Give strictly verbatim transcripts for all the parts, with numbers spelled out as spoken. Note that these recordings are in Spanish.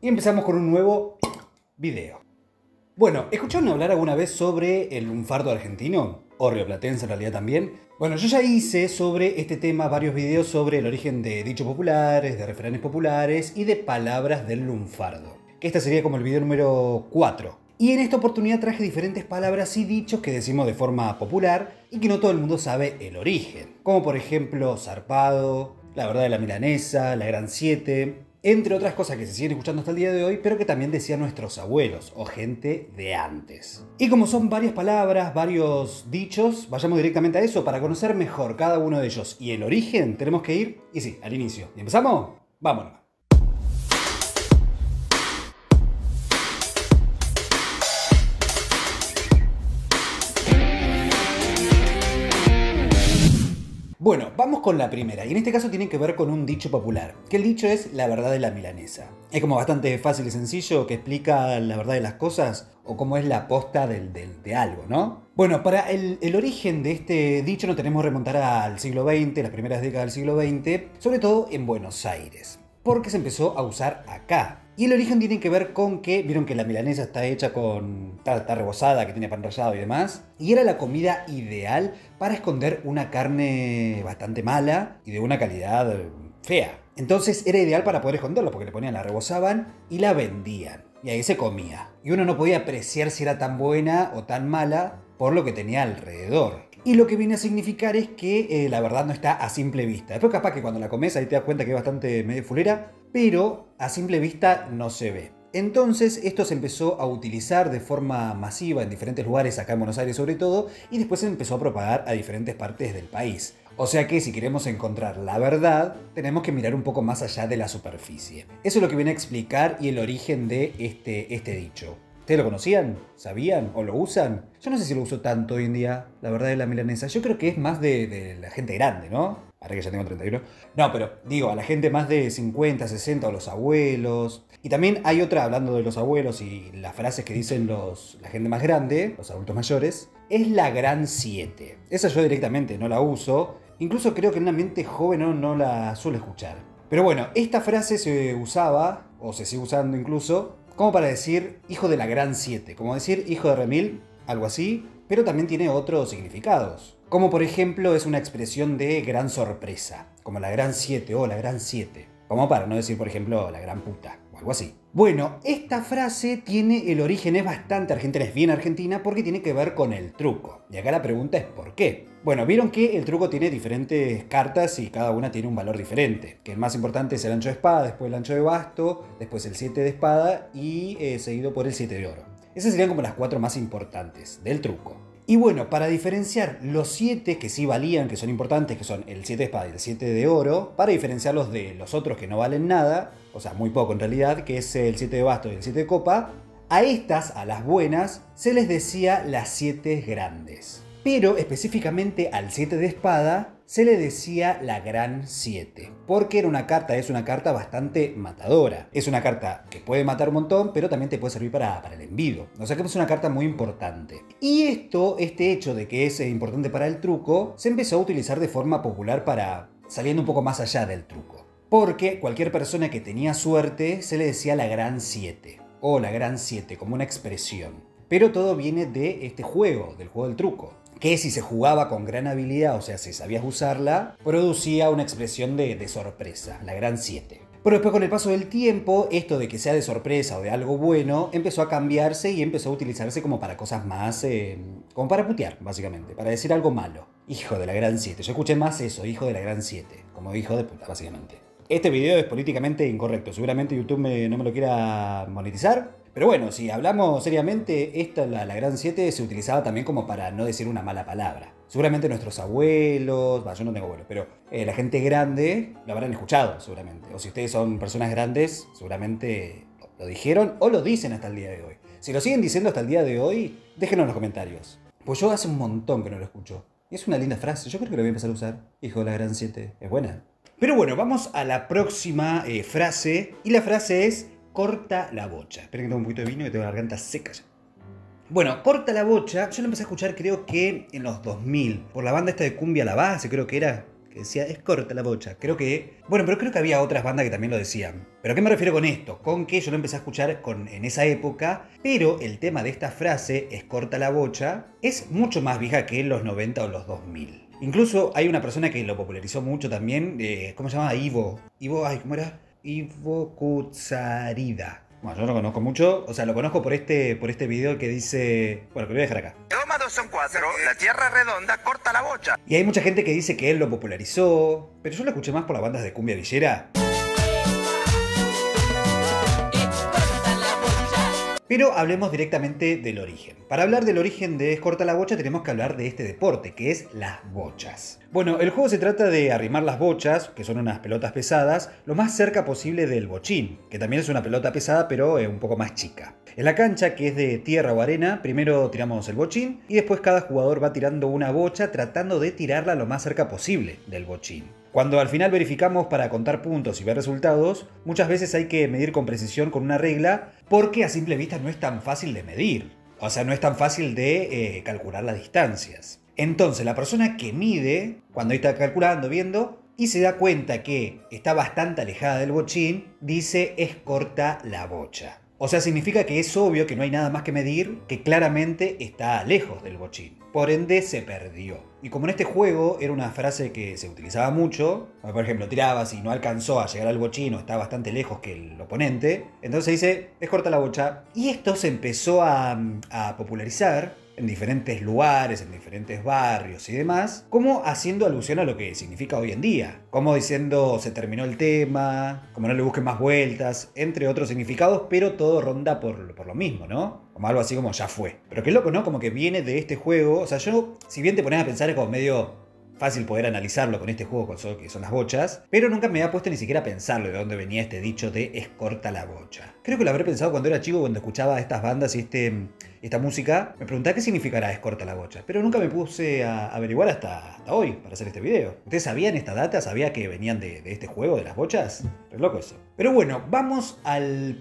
y empezamos con un nuevo video. Bueno, ¿escucharon hablar alguna vez sobre el lunfardo argentino? O rioplatense en realidad también. Bueno, yo ya hice sobre este tema varios videos sobre el origen de dichos populares, de refranes populares y de palabras del lunfardo. Que este sería como el video número cuatro. Y en esta oportunidad traje diferentes palabras y dichos que decimos de forma popular y que no todo el mundo sabe el origen. Como por ejemplo zarpado, la verdad de la milanesa, la gran siete, entre otras cosas que se siguen escuchando hasta el día de hoy, pero que también decían nuestros abuelos o gente de antes. Y como son varias palabras, varios dichos, vayamos directamente a eso para conocer mejor cada uno de ellos y el origen. Tenemos que ir, y sí, al inicio. ¿Y empezamos? Vámonos. Bueno, vamos con la primera, y en este caso tiene que ver con un dicho popular, que el dicho es la verdad de la milanesa. Es como bastante fácil y sencillo, que explica la verdad de las cosas, o cómo es la posta del, del, de algo, ¿no? Bueno, para el, el origen de este dicho nos tenemos que remontar al siglo veinte, las primeras décadas del siglo veinte, sobre todo en Buenos Aires, porque se empezó a usar acá. Y el origen tiene que ver con que, vieron que la milanesa está hecha con, está, está rebozada, que tiene pan rallado y demás, y era la comida ideal para esconder una carne bastante mala y de una calidad fea. Entonces era ideal para poder esconderlo, porque le ponían, la rebozaban y la vendían. Y ahí se comía. Y uno no podía apreciar si era tan buena o tan mala por lo que tenía alrededor. Y lo que viene a significar es que eh, la verdad no está a simple vista. Después capaz que cuando la comes ahí te das cuenta que es bastante medio fulera, pero a simple vista no se ve. Entonces esto se empezó a utilizar de forma masiva en diferentes lugares, acá en Buenos Aires sobre todo, y después se empezó a propagar a diferentes partes del país. O sea que si queremos encontrar la verdad, tenemos que mirar un poco más allá de la superficie. Eso es lo que viene a explicar y el origen de este, este dicho. ¿Ustedes lo conocían? ¿Sabían? ¿O lo usan? Yo no sé si lo uso tanto hoy en día, la verdad de la milanesa. Yo creo que es más de, de la gente grande, ¿no? Ahora que ya tengo treinta y uno. No, pero digo, a la gente más de cincuenta, sesenta o los abuelos. Y también hay otra, hablando de los abuelos y las frases que dicen los, la gente más grande, los adultos mayores, es la gran siete. Esa yo directamente no la uso. Incluso creo que en un ambiente joven no, no la suelo escuchar. Pero bueno, esta frase se usaba, o se sigue usando incluso, como para decir hijo de la gran siete, como decir hijo de remil, algo así, pero también tiene otros significados. Como por ejemplo es una expresión de gran sorpresa, como la gran siete o la gran siete, como para no decir por ejemplo la gran puta o algo así. Bueno, esta frase tiene el origen, es bastante argentina, es bien argentina porque tiene que ver con el truco. Y acá la pregunta es ¿por qué? Bueno, vieron que el truco tiene diferentes cartas y cada una tiene un valor diferente. Que el más importante es el ancho de espada, después el ancho de basto, después el siete de espada y eh, seguido por el siete de oro. Esas serían como las cuatro más importantes del truco. Y bueno, para diferenciar los siete que sí valían, que son importantes, que son el siete de espada y el siete de oro, para diferenciarlos de los otros que no valen nada, o sea, muy poco en realidad, que es el siete de basto y el siete de copa, a estas, a las buenas, se les decía las siete grandes. Pero específicamente al siete de espada se le decía la gran siete, porque era una carta, es una carta bastante matadora. Es una carta que puede matar un montón, pero también te puede servir para, para el envido. O sea que es una carta muy importante. Y esto, este hecho de que es importante para el truco, se empezó a utilizar de forma popular para saliendo un poco más allá del truco. Porque cualquier persona que tenía suerte se le decía la gran siete, o la gran siete, como una expresión. Pero todo viene de este juego, del juego del truco, que si se jugaba con gran habilidad, o sea, si sabías usarla, producía una expresión de, de sorpresa, la gran siete. Pero después con el paso del tiempo, esto de que sea de sorpresa o de algo bueno, empezó a cambiarse y empezó a utilizarse como para cosas más, eh, como para putear, básicamente, para decir algo malo. Hijo de la gran siete, yo escuché más eso, hijo de la gran siete, como hijo de puta, básicamente. Este video es políticamente incorrecto, seguramente YouTube me, no me lo quiera monetizar. Pero bueno, si hablamos seriamente, esta, la, la gran siete, se utilizaba también como para no decir una mala palabra. Seguramente nuestros abuelos, bah, yo no tengo abuelos, pero eh, la gente grande lo habrán escuchado seguramente. O si ustedes son personas grandes, seguramente lo, lo dijeron o lo dicen hasta el día de hoy. Si lo siguen diciendo hasta el día de hoy, déjenlo en los comentarios. Pues yo hace un montón que no lo escucho. Y es una linda frase, yo creo que lo voy a empezar a usar. Hijo de la gran siete, es buena. Pero bueno, vamos a la próxima eh, frase. Y la frase es corta la bocha. Esperen que tengo un poquito de vino y tengo la garganta seca ya. Bueno, corta la bocha, yo lo empecé a escuchar creo que en los dos mil. Por la banda esta de Cumbia La Base, creo que era. que decía, es corta la bocha. Creo que, bueno, pero creo que había otras bandas que también lo decían. ¿Pero a qué me refiero con esto? Con que yo lo empecé a escuchar con, en esa época, pero el tema de esta frase, es corta la bocha, es mucho más vieja que en los noventa o los dos mil. Incluso hay una persona que lo popularizó mucho también, eh, ¿cómo se llama? Ivo. Ivo, ay, ¿cómo era? Ivo Kutsarida. Bueno, yo no lo conozco mucho, o sea, lo conozco por este, por este video que dice... Bueno, que lo voy a dejar acá. dos más dos son cuatro, la tierra redonda corta la bocha. Y hay mucha gente que dice que él lo popularizó, pero yo lo escuché más por las bandas de cumbia villera. Pero hablemos directamente del origen. Para hablar del origen de Es corta la bocha tenemos que hablar de este deporte, que es las bochas. Bueno, el juego se trata de arrimar las bochas, que son unas pelotas pesadas, lo más cerca posible del bochín, que también es una pelota pesada pero eh, un poco más chica. En la cancha, que es de tierra o arena, primero tiramos el bochín y después cada jugador va tirando una bocha tratando de tirarla lo más cerca posible del bochín. Cuando al final verificamos para contar puntos y ver resultados, muchas veces hay que medir con precisión con una regla porque a simple vista no es tan fácil de medir. O sea, no es tan fácil de eh, calcular las distancias. Entonces, la persona que mide, cuando está calculando, viendo, y se da cuenta que está bastante alejada del bochín, dice es corta la bocha. O sea, significa que es obvio que no hay nada más que medir, que claramente está lejos del bochín. Por ende, se perdió. Y como en este juego era una frase que se utilizaba mucho, por ejemplo, tirabas y no alcanzó a llegar al bochín o está bastante lejos que el oponente, entonces se dice, es corta la bocha. Y esto se empezó a, a popularizar en diferentes lugares, en diferentes barrios y demás, como haciendo alusión a lo que significa hoy en día, como diciendo se terminó el tema, como no le busquen más vueltas, entre otros significados, pero todo ronda por, por lo mismo, ¿no? Como algo así como ya fue. Pero qué loco, ¿no? Como que viene de este juego, o sea, yo, si bien te pones a pensar es como medio fácil poder analizarlo con este juego que son las bochas, pero nunca me había puesto ni siquiera a pensarlo de dónde venía este dicho de es corta la bocha. Creo que lo habré pensado cuando era chico, cuando escuchaba estas bandas y este, esta música, me preguntaba qué significará es corta la bocha, pero nunca me puse a averiguar hasta, hasta hoy para hacer este video. ¿Ustedes sabían esta data? ¿Sabía que venían de, de este juego de las bochas? Es loco eso. Pero bueno, vamos al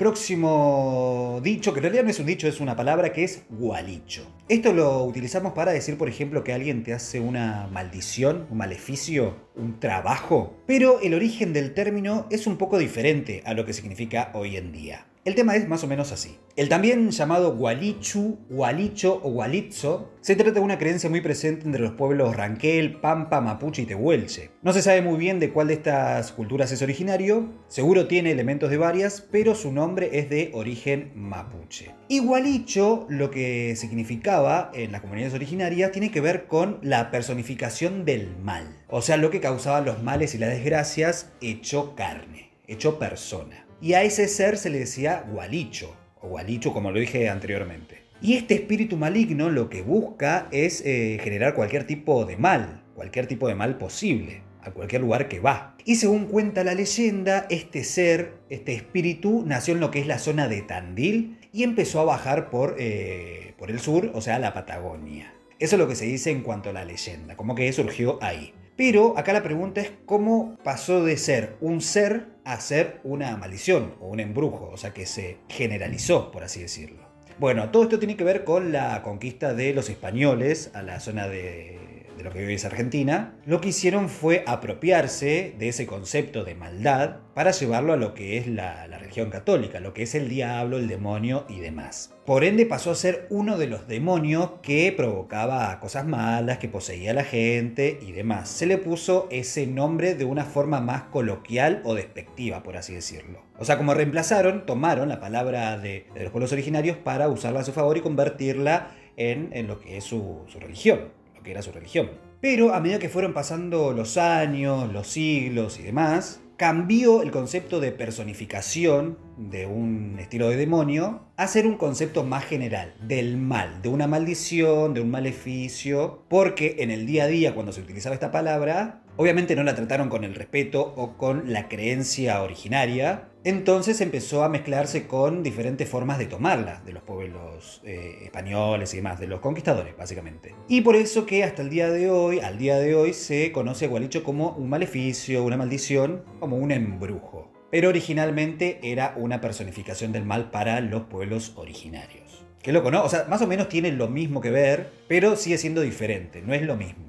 próximo dicho, que en realidad no es un dicho, es una palabra que es gualicho. Esto lo utilizamos para decir, por ejemplo, que alguien te hace una maldición, un maleficio, un trabajo. Pero el origen del término es un poco diferente a lo que significa hoy en día. El tema es más o menos así. El también llamado gualichu, gualicho o gualitzo se trata de una creencia muy presente entre los pueblos Ranquel, Pampa, Mapuche y Tehuelche. No se sabe muy bien de cuál de estas culturas es originario, seguro tiene elementos de varias, pero su nombre es de origen mapuche. Y gualicho, lo que significaba en las comunidades originarias, tiene que ver con la personificación del mal. O sea, lo que causaba los males y las desgracias hecho carne, hecho persona. Y a ese ser se le decía gualicho, o gualicho como lo dije anteriormente. Y este espíritu maligno lo que busca es eh, generar cualquier tipo de mal, cualquier tipo de mal posible, a cualquier lugar que va. Y según cuenta la leyenda, este ser, este espíritu, nació en lo que es la zona de Tandil y empezó a bajar por, eh, por el sur, o sea, la Patagonia. Eso es lo que se dice en cuanto a la leyenda, como que surgió ahí. Pero acá la pregunta es cómo pasó de ser un ser a ser una maldición o un embrujo, o sea que se generalizó, por así decirlo. Bueno, todo esto tiene que ver con la conquista de los españoles a la zona de, de lo que hoy es Argentina. Lo que hicieron fue apropiarse de ese concepto de maldad para llevarlo a lo que es la, la religión católica, lo que es el diablo, el demonio y demás. Por ende pasó a ser uno de los demonios que provocaba cosas malas, que poseía a la gente y demás. Se le puso ese nombre de una forma más coloquial o despectiva, por así decirlo. O sea, como reemplazaron, tomaron la palabra de, de los pueblos originarios para usarla a su favor y convertirla en, en lo que es su, su religión, lo que era su religión. Pero a medida que fueron pasando los años, los siglos y demás, cambió el concepto de personificación de un estilo de demonio a ser un concepto más general, del mal, de una maldición, de un maleficio, porque en el día a día cuando se utilizaba esta palabra, obviamente no la trataron con el respeto o con la creencia originaria, entonces empezó a mezclarse con diferentes formas de tomarla, de los pueblos eh, españoles y demás, de los conquistadores básicamente. Y por eso que hasta el día de hoy, al día de hoy, se conoce a gualicho como un maleficio, una maldición, como un embrujo. Pero originalmente era una personificación del mal para los pueblos originarios. Qué loco, ¿no? O sea, más o menos tienen lo mismo que ver, pero sigue siendo diferente, no es lo mismo.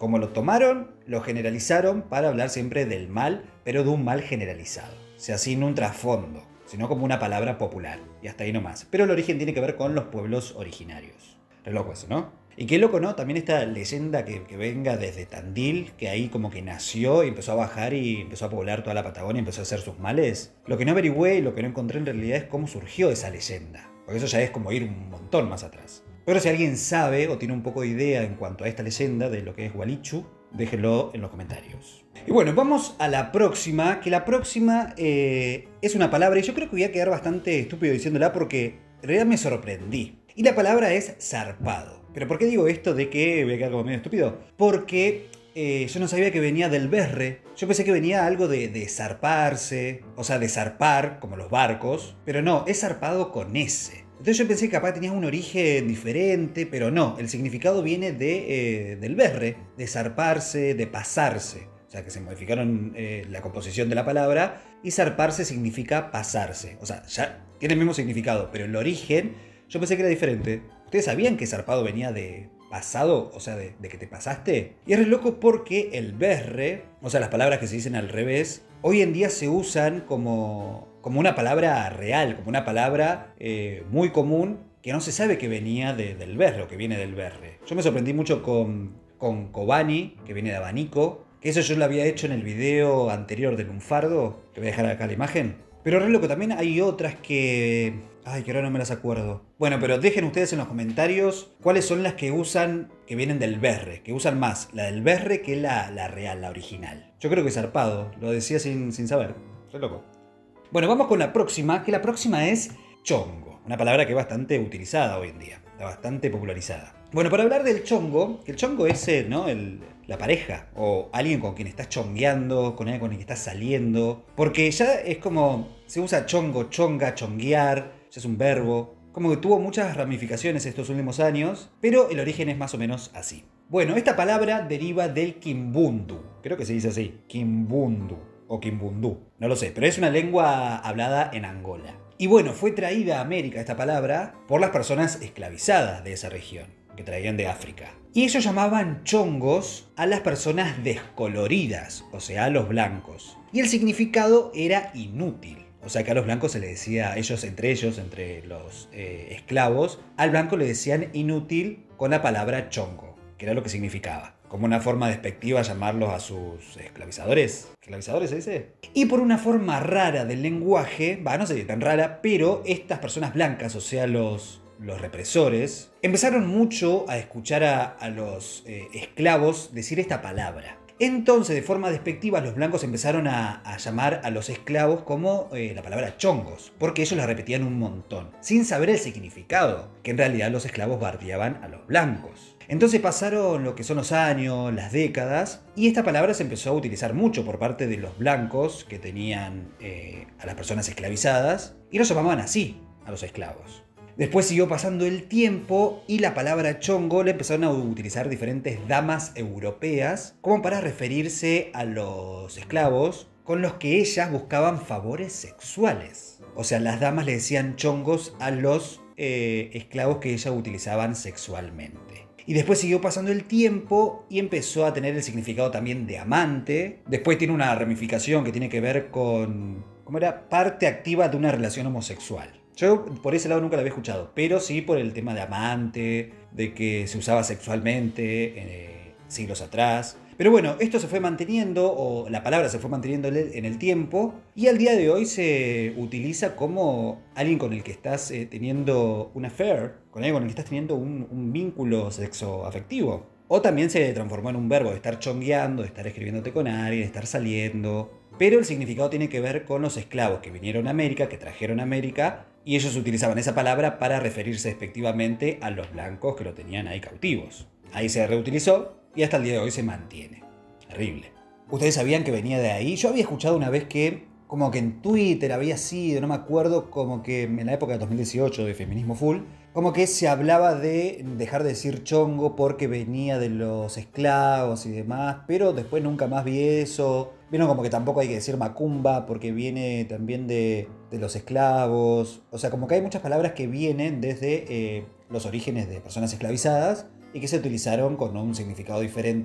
Como lo tomaron, lo generalizaron para hablar siempre del mal, pero de un mal generalizado. O sea, sin un trasfondo, sino como una palabra popular. Y hasta ahí nomás. Pero el origen tiene que ver con los pueblos originarios. Re loco eso, ¿no? Y qué loco, ¿no? También esta leyenda que, que venga desde Tandil, que ahí como que nació y empezó a bajar y empezó a poblar toda la Patagonia y empezó a hacer sus males. Lo que no averigüé y lo que no encontré en realidad es cómo surgió esa leyenda. Porque eso ya es como ir un montón más atrás. Pero si alguien sabe o tiene un poco de idea en cuanto a esta leyenda de lo que es Gualichu, déjenlo en los comentarios. Y bueno, vamos a la próxima, que la próxima eh, es una palabra y yo creo que voy a quedar bastante estúpido diciéndola porque en realidad me sorprendí. Y la palabra es zarpado. ¿Pero por qué digo esto de que voy a quedar como medio estúpido? Porque eh, yo no sabía que venía del berre. Yo pensé que venía algo de, de zarparse, o sea, de zarpar, como los barcos. Pero no, es zarpado con S. Entonces yo pensé que capaz tenía un origen diferente, pero no. El significado viene de, eh, del berre, de zarparse, de pasarse. O sea, que se modificaron eh, la composición de la palabra. Y zarparse significa pasarse. O sea, ya tiene el mismo significado, pero el origen yo pensé que era diferente. ¿Ustedes sabían que zarpado venía de pasado? O sea, de, de que te pasaste. Y es re loco porque el berre, o sea, las palabras que se dicen al revés, hoy en día se usan como, como una palabra real, como una palabra eh, muy común que no se sabe que venía de, del berre o que viene del berre. Yo me sorprendí mucho con, con Kobani, que viene de abanico, que eso yo lo había hecho en el video anterior del lunfardo, que voy a dejar acá la imagen. Pero re loco, también hay otras que... Ay, que ahora no me las acuerdo. Bueno, pero dejen ustedes en los comentarios cuáles son las que usan, que vienen del berre, que usan más la del berre que la, la real, la original. Yo creo que zarpado, lo decía sin, sin saber. Re loco. Bueno, vamos con la próxima, que la próxima es chongo. Una palabra que es bastante utilizada hoy en día, está bastante popularizada. Bueno, para hablar del chongo, que el chongo es eh, ¿no? el, la pareja o alguien con quien estás chongueando, con alguien con el que estás saliendo. Porque ya es como, se usa chongo, chonga, chonguear, ya es un verbo. Como que tuvo muchas ramificaciones estos últimos años, pero el origen es más o menos así. Bueno, esta palabra deriva del kimbundu. Creo que se dice así, kimbundu o kimbundú. No lo sé, pero es una lengua hablada en Angola. Y bueno, fue traída a América esta palabra por las personas esclavizadas de esa región, que traían de África. Y ellos llamaban chongos a las personas descoloridas, o sea, a los blancos. Y el significado era inútil. O sea que a los blancos se les decía, ellos entre ellos, entre los eh, esclavos, al blanco le decían inútil con la palabra chongo, que era lo que significaba. Como una forma despectiva llamarlos a sus esclavizadores. ¿Esclavizadores se dice? Y por una forma rara del lenguaje, va, no sería tan rara, pero estas personas blancas, o sea los, los represores, empezaron mucho a escuchar a, a los eh, esclavos decir esta palabra. Entonces, de forma despectiva, los blancos empezaron a, a llamar a los esclavos como eh, la palabra chongos, porque ellos la repetían un montón, sin saber el significado, que en realidad los esclavos bardeaban a los blancos. Entonces pasaron lo que son los años, las décadas, y esta palabra se empezó a utilizar mucho por parte de los blancos que tenían eh, a las personas esclavizadas, y los llamaban así, a los esclavos. Después siguió pasando el tiempo y la palabra chongo la empezaron a utilizar diferentes damas europeas como para referirse a los esclavos con los que ellas buscaban favores sexuales. O sea, las damas le decían chongos a los eh, esclavos que ellas utilizaban sexualmente. Y después siguió pasando el tiempo y empezó a tener el significado también de amante. Después tiene una ramificación que tiene que ver con, ¿cómo era? Parte activa de una relación homosexual. Yo por ese lado nunca la había escuchado, pero sí por el tema de amante, de que se usaba sexualmente eh, siglos atrás. Pero bueno, esto se fue manteniendo, o la palabra se fue manteniendo en el tiempo, y al día de hoy se utiliza como alguien con el que estás eh, teniendo un affair, con alguien con el que estás teniendo un, un vínculo sexoafectivo. O también se transformó en un verbo de estar chongueando, de estar escribiéndote con alguien, de estar saliendo. Pero el significado tiene que ver con los esclavos que vinieron a América, que trajeron a América, y ellos utilizaban esa palabra para referirse despectivamente a los blancos que lo tenían ahí cautivos. Ahí se reutilizó y hasta el día de hoy se mantiene. Terrible. ¿Ustedes sabían que venía de ahí? Yo había escuchado una vez que, como que en Twitter había sido, no me acuerdo, como que en la época de dos mil dieciocho de Feminismo Full, como que se hablaba de dejar de decir chongo porque venía de los esclavos y demás, pero después nunca más vi eso. Vieron como que tampoco hay que decir macumba porque viene también de, de los esclavos. O sea, como que hay muchas palabras que vienen desde eh, los orígenes de personas esclavizadas y que se utilizaron con un significado diferente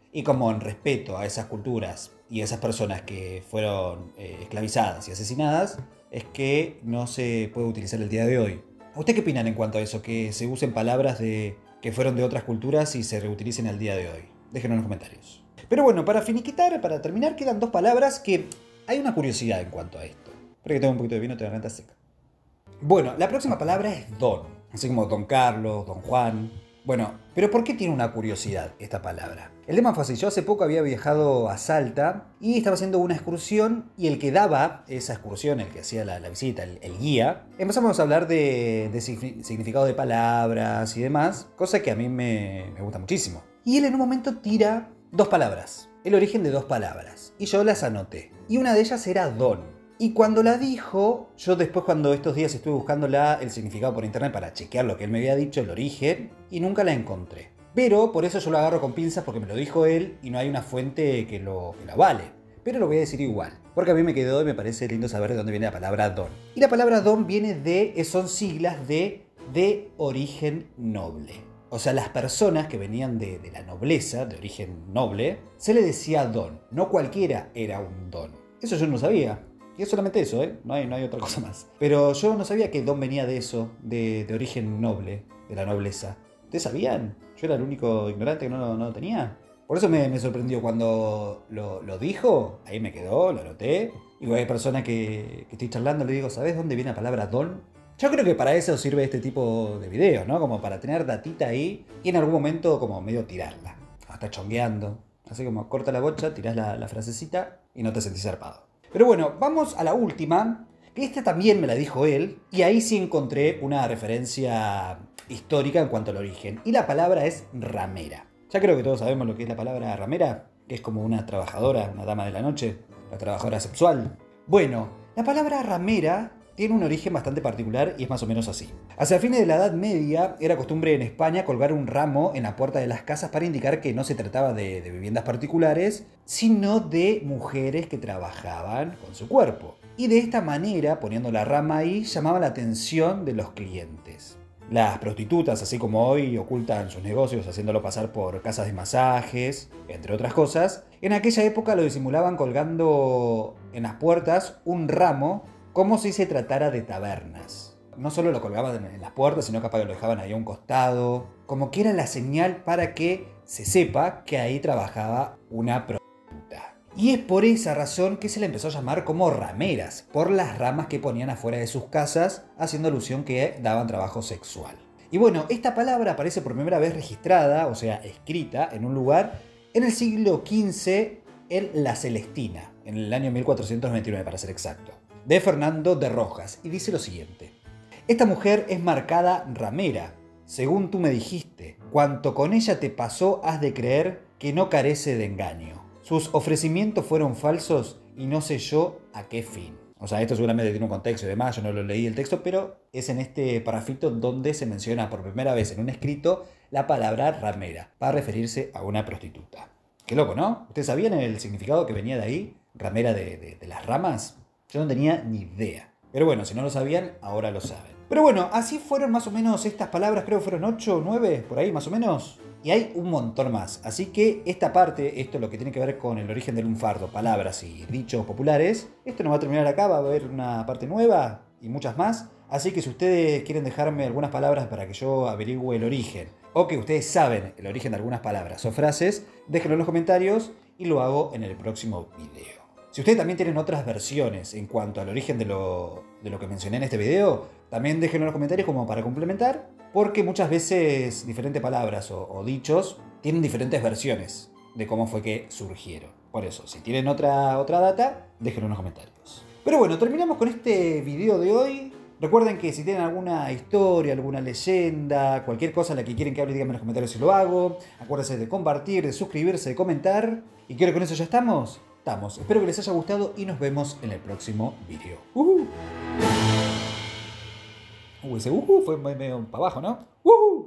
Y como en respeto a esas culturas y a esas personas que fueron eh, esclavizadas y asesinadas, es que no se puede utilizar el día de hoy. ¿Usted qué opinan en cuanto a eso? Que se usen palabras de, que fueron de otras culturas y se reutilicen al día de hoy. Déjenlo en los comentarios. Pero bueno, para finiquitar, para terminar, quedan dos palabras que hay una curiosidad en cuanto a esto. Espero que tenga un poquito de vino, te la garganta seca. Bueno, la próxima palabra es don. Así como Don Carlos, Don Juan. Bueno, pero ¿por qué tiene una curiosidad esta palabra? El tema fue así, yo hace poco había viajado a Salta y estaba haciendo una excursión y el que daba esa excursión, el que hacía la, la visita, el, el guía, empezamos a hablar de, de significado de palabras y demás, cosa que a mí me, me gusta muchísimo. Y él en un momento tira dos palabras, el origen de dos palabras, y yo las anoté. Y una de ellas era don. Y cuando la dijo, yo después cuando estos días estuve buscando la, el significado por internet para chequear lo que él me había dicho, el origen, y nunca la encontré. Pero por eso yo lo agarro con pinzas porque me lo dijo él y no hay una fuente que lo, que lo avale. Pero lo voy a decir igual, porque a mí me quedó y me parece lindo saber de dónde viene la palabra don. Y la palabra don viene de, son siglas de, de origen noble. O sea, las personas que venían de, de la nobleza, de origen noble, se le decía don. No cualquiera era un don. Eso yo no sabía. Y es solamente eso, ¿eh? No hay, no hay otra cosa más. Pero yo no sabía que don venía de eso, de, de origen noble, de la nobleza. ¿Ustedes sabían? Yo era el único ignorante que no, no lo tenía. Por eso me, me sorprendió cuando lo, lo dijo, ahí me quedó, lo anoté. Y hay personas que, que estoy charlando, le digo, ¿sabes dónde viene la palabra don? Yo creo que para eso sirve este tipo de videos, ¿no? Como para tener datita ahí y en algún momento como medio tirarla. Hasta chongueando. Así como corta la bocha, tirás la, la frasecita y no te sentís zarpado. Pero bueno, vamos a la última, que esta también me la dijo él, y ahí sí encontré una referencia histórica en cuanto al origen. Y la palabra es ramera. Ya creo que todos sabemos lo que es la palabra ramera, que es como una trabajadora, una dama de la noche, la trabajadora sexual. Bueno, la palabra ramera tiene un origen bastante particular y es más o menos así. Hacia fines de la Edad Media era costumbre en España colgar un ramo en la puerta de las casas para indicar que no se trataba de, de viviendas particulares, sino de mujeres que trabajaban con su cuerpo. Y de esta manera, poniendo la rama ahí, llamaba la atención de los clientes. Las prostitutas, así como hoy, ocultan sus negocios haciéndolo pasar por casas de masajes, entre otras cosas, en aquella época lo disimulaban colgando en las puertas un ramo como si se tratara de tabernas. No solo lo colgaban en las puertas, sino capaz que lo dejaban ahí a un costado, como que era la señal para que se sepa que ahí trabajaba una prostituta. Y es por esa razón que se le empezó a llamar como rameras, por las ramas que ponían afuera de sus casas, haciendo alusión que daban trabajo sexual. Y bueno, esta palabra aparece por primera vez registrada, o sea, escrita en un lugar, en el siglo quince en La Celestina, en el año mil cuatrocientos noventa y nueve para ser exacto, de Fernando de Rojas, y dice lo siguiente: esta mujer es marcada ramera, según tú me dijiste, cuanto con ella te pasó has de creer que no carece de engaño. Sus ofrecimientos fueron falsos y no sé yo a qué fin. O sea, esto seguramente tiene un contexto y demás, yo no lo leí el texto, pero es en este parrafito donde se menciona por primera vez en un escrito la palabra ramera, para referirse a una prostituta. Qué loco, ¿no? ¿Ustedes sabían el significado que venía de ahí? Ramera de, de, de las ramas. Yo no tenía ni idea. Pero bueno, si no lo sabían, ahora lo saben. Pero bueno, así fueron más o menos estas palabras, creo que fueron ocho o nueve, por ahí más o menos. Y hay un montón más. Así que esta parte, esto lo que tiene que ver con el origen del lunfardo, palabras y dichos populares, esto no va a terminar acá, va a haber una parte nueva y muchas más. Así que si ustedes quieren dejarme algunas palabras para que yo averigüe el origen, o que ustedes saben el origen de algunas palabras o frases, déjenlo en los comentarios y lo hago en el próximo video. Si ustedes también tienen otras versiones en cuanto al origen de lo, de lo que mencioné en este video, también déjenlo en los comentarios como para complementar, porque muchas veces diferentes palabras o, o dichos tienen diferentes versiones de cómo fue que surgieron. Por eso, si tienen otra, otra data, déjenlo en los comentarios. Pero bueno, terminamos con este video de hoy. Recuerden que si tienen alguna historia, alguna leyenda, cualquier cosa en la que quieren que hable, díganme en los comentarios si lo hago. Acuérdense de compartir, de suscribirse, de comentar. Y creo que con eso ya estamos. Estamos. Espero que les haya gustado y nos vemos en el próximo video. Uh, -huh. uh ese uh -huh fue medio para abajo, ¿no? Uh -huh.